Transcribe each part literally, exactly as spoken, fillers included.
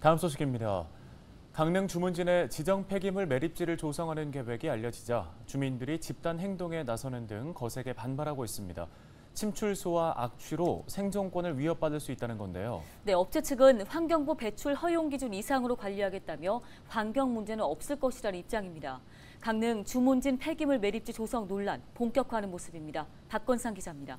다음 소식입니다. 강릉 주문진에 지정 폐기물 매립지를 조성하는 계획이 알려지자 주민들이 집단 행동에 나서는 등 거세게 반발하고 있습니다. 침출소와 악취로 생존권을 위협받을 수 있다는 건데요. 네, 업체 측은 환경부 배출 허용 기준 이상으로 관리하겠다며 환경 문제는 없을 것이라는 입장입니다. 강릉 주문진 폐기물 매립지 조성 논란 본격화하는 모습입니다. 박건상 기자입니다.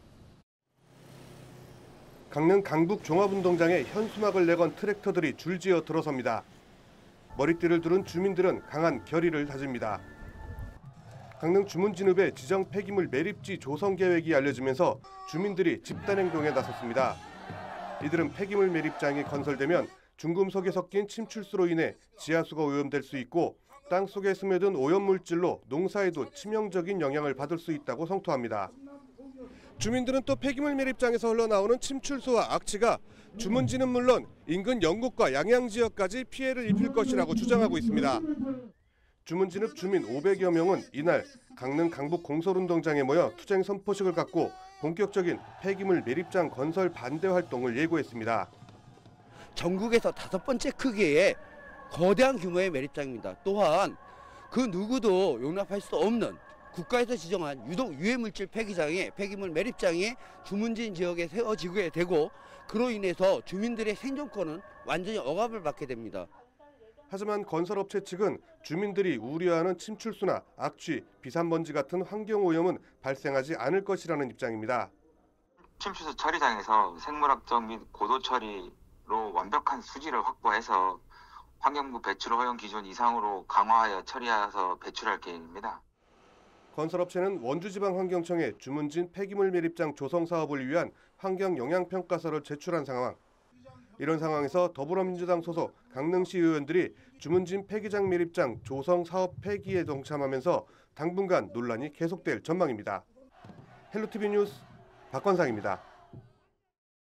강릉 강북 종합운동장에 현수막을 내건 트랙터들이 줄지어 들어섭니다. 머리띠를 두른 주민들은 강한 결의를 다집니다. 강릉 주문진읍의 지정 폐기물 매립지 조성 계획이 알려지면서 주민들이 집단행동에 나섰습니다. 이들은 폐기물 매립장이 건설되면 중금속이 섞인 침출수로 인해 지하수가 오염될 수 있고 땅 속에 스며든 오염물질로 농사에도 치명적인 영향을 받을 수 있다고 성토합니다. 주민들은 또 폐기물 매립장에서 흘러나오는 침출수와 악취가 주문진은 물론 인근 영국과 양양 지역까지 피해를 입힐 것이라고 주장하고 있습니다. 주문진읍 주민 오백여 명은 이날 강릉 강북 공설운동장에 모여 투쟁 선포식을 갖고 본격적인 폐기물 매립장 건설 반대 활동을 예고했습니다. 전국에서 다섯 번째 크기의 거대한 규모의 매립장입니다. 또한 그 누구도 용납할 수 없는 국가에서 지정한 유독 유해물질 폐기장에 폐기물 매립장이 주문진 지역에 세워지게 되고 그로 인해서 주민들의 생존권은 완전히 억압을 받게 됩니다. 하지만 건설업체 측은 주민들이 우려하는 침출수나 악취, 비산먼지 같은 환경오염은 발생하지 않을 것이라는 입장입니다. 침출수 처리장에서 생물학적 및 고도 처리로 완벽한 수질을 확보해서 환경부 배출 허용 기준 이상으로 강화하여 처리해서 배출할 계획입니다. 건설업체는 원주지방환경청에 주문진 폐기물 매립장 조성 사업을 위한 환경영향평가서를 제출한 상황. 이런 상황에서 더불어민주당 소속 강릉시 의원들이 주문진 폐기장 매립장 조성 사업 폐기에 동참하면서 당분간 논란이 계속될 전망입니다. 헬로티비 뉴스 박건상입니다.